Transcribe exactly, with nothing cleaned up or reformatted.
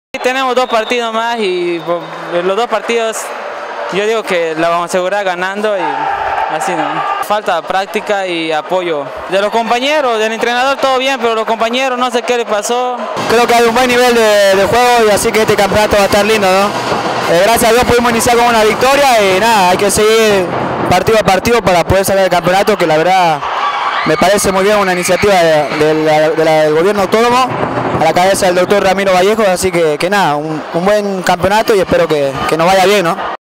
Tenemos dos partidos más y los dos partidos yo digo que la vamos a asegurar ganando y así no. Falta práctica y apoyo de los compañeros, del entrenador todo bien, pero los compañeros no sé qué les pasó. Creo que hay un buen nivel de, de juego y así que este campeonato va a estar lindo, ¿no? Eh, gracias a Dios pudimos iniciar con una victoria y nada, hay que seguir partido a partido para poder sacar el campeonato, que la verdad me parece muy bien una iniciativa de, de la, de la, del gobierno autónomo a la cabeza del doctor Ramiro Vallejo, así que, que nada, un, un buen campeonato y espero que, que nos vaya bien, ¿no?